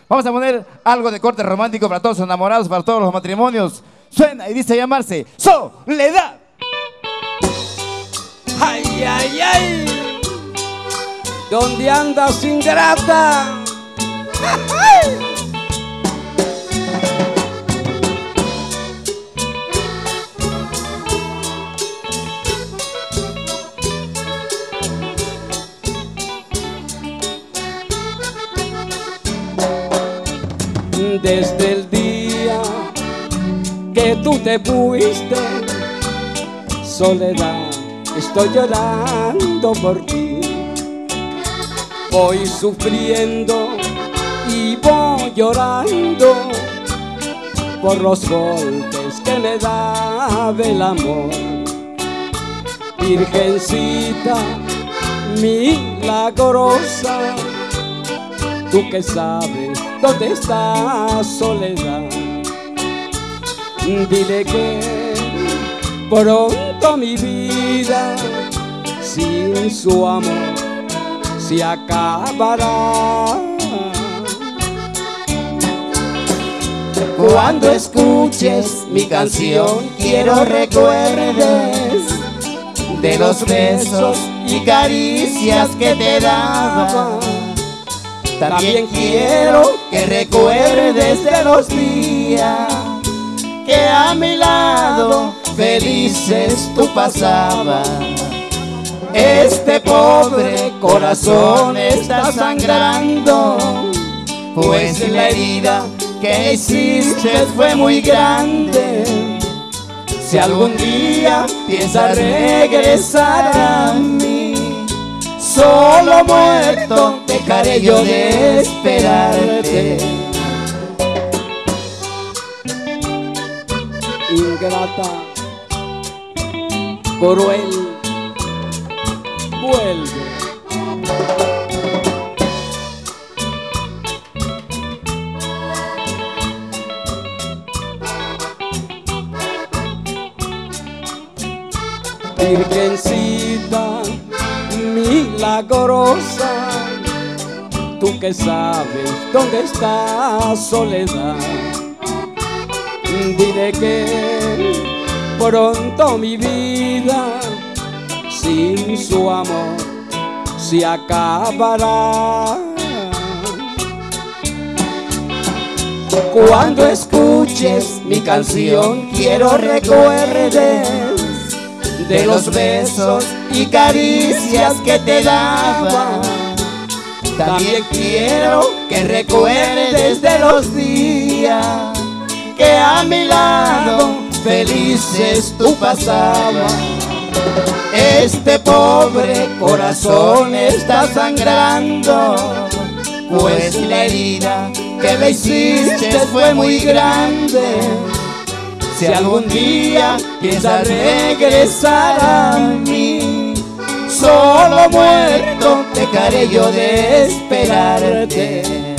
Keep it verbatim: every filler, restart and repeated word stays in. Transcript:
Vamos a poner algo de corte romántico para todos los enamorados, para todos los matrimonios. Suena y dice llamarse Soledad. Ay, ay, ay. ¿Dónde andas, ingrata? Desde el día que tú te fuiste, Soledad, estoy llorando por ti. Voy sufriendo y voy llorando por los golpes que me daba el amor. Virgencita milagrosa, tú que sabes dónde está Soledad, dile que pronto mi vida sin su amor se acabará. Cuando escuches mi canción, quiero recuerdes de los besos y caricias que te daba. También quiero que recuerdes de los días que a mi lado felices tú pasabas. Este pobre corazón está sangrando, pues la herida que hiciste fue muy grande. Si algún día piensas regresar a mí, solo muerto dejaré yo de esperarte. Ingrata, cruel, vuelve. Virgencita milagrosa, tú que sabes dónde está Soledad, dile que pronto mi vida sin su amor se acabará. Cuando escuches mi canción, quiero recuerdes de los besos y caricias que te daba. También quiero que recuerdes de los días que a mi lado felices tú pasabas. Este pobre corazón está sangrando, pues la herida que le hiciste fue muy grande. Si algún día piensas regresar a mí, solo muerto dejaré yo de esperarte.